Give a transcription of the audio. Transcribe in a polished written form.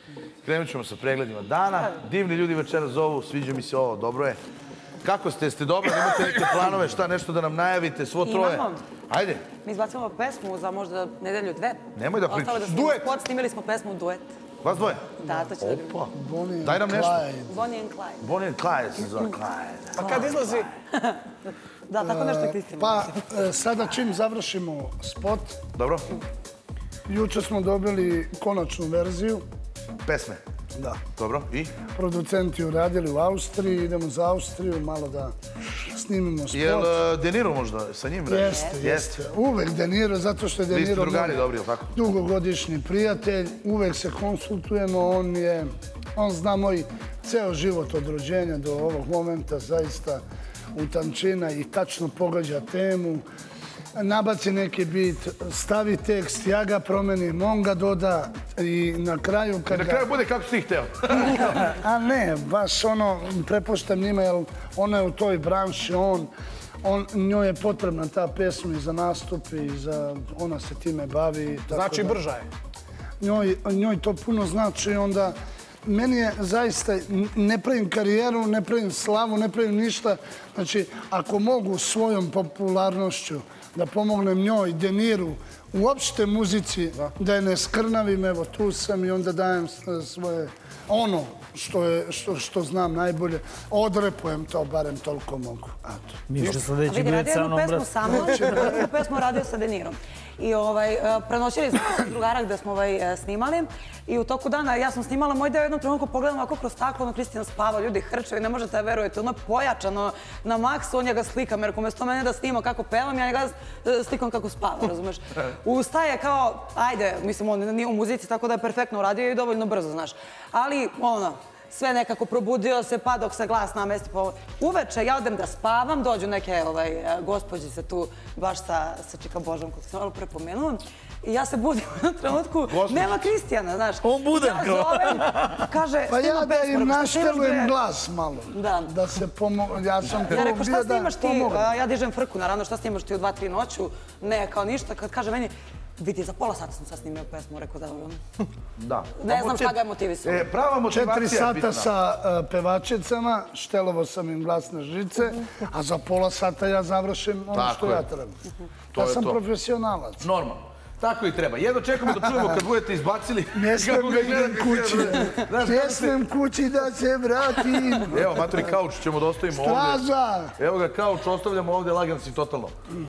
Krenut ćemo sa pregledima dana. Divni ljudi večera zovu, sviđa mi se ovo, dobro je. Kako ste? Ste dobro? Imate neke planove? Šta, nešto da nam najavite? Svo troje? Imamo. Ajde. Mi izbacujemo pesmu za možda nedelju, dve. Nemoj da pričaš. Duet! Snimili smo pesmu Duet. Vas dvoje? Da, to će da Opa. Daj nam nešto. Bonnie and Clyde. Bonnie and Clyde se zove Clyde. Pa kad izlazi? Da, tako nešto je Kristina. Pa sada čim završimo spot, Dobro? juče smo dobili konačnu verziju. Pesme. Da. Dobro. I? Producenti uradili u Austriji, idemo za Austriju, malo da snimimo spot. Jel De Niro možda sa njim? Jeste. Uvek De Niro, zato što je De Vi ste Niro drugari dobri, ili tako? dugogodišnji prijatelj. Uvek se konsultujemo, on zna moj ceo život od rođenja do ovog momenta, zaista utančina i tačno pogađa temu. Nabaci neki bit, stavi tekst, ja ga promenim, on ga doda i na kraju I na kraju bude kako si ti hteo. A ne, baš ono, prepuštam njima, jer ona je u toj branši, njoj je potrebna ta pesma i za nastup i ona se time bavi. Znači brža je. Njoj to puno znači, onda meni je zaista, ne pravim karijeru, ne pravim slavu, ne pravim ništa. Znači, ako mogu svojom popularnošću da pomognem njoj, De Niru, uopšte muzici, da je ne skrnavim, evo tu sam i onda dajem svoje, ono što znam najbolje, odrepujem to, barem toliko mogu. Mišće sledeći Vidi, duet radio sa jednu mnom, pesmu brat. sa mnom, jednu pesmu radio sa De Nirom. I prenosili smo kod drugara gde smo snimali i u toku dana ja sam snimala moj deo, jednom trenutku pogledam ovako kroz staklo, ono Kristina spava, ljudi hrčevi, ne možete da verujete, ono je pojačano na maksu, on njega slikam, jer umesto mene da snima kako pevam, ja njega slikam kako spava, razumeš? Ustaje kao, ajde, mislim, on nije u muzici, tako da je perfektno uradio i dovoljno brzo, znaš. Ali, ono, sve nekako probudio se, pa dok se glas namesti. Uveče ja odem da spavam, dođu neke gospođice tu, baš sa Čika Božom, kako sam malo prepomenula. I ja se budim u jednom trenutku, nema Kristijana, znaš. On budan kao. Ja zovem, kaže, Pa ja snima da pesmu. im naštelujem glas malo, Da. da se pomogu. Ja sam tu Ja rekao, šta bio da snimaš ti? pomogam. Ja dižem frku, naravno, šta snimaš ti u 2-3 noću? Ne, kao ništa. Kad kaže meni, vidi, za pola sata sam sad snimio pesmu, rekao Da. ne znam šta ga je motivisao. Prava motivacija je 4 bitna. sata sa pevačicama, štelovo sam im glasne žice, a za pola sata ja završim ono što ja trebam. Ja sam profesionalac. Normalno. Tako i treba. Jedno čekamo da čujemo kad budete izbacili. Ne smem da idem kući. Ne smem kući da se vratim. Evo, matori, kauč ćemo da ostavimo ovdje. Straža! Evo ga kauč, ostavljamo ovdje, lagan si totalno.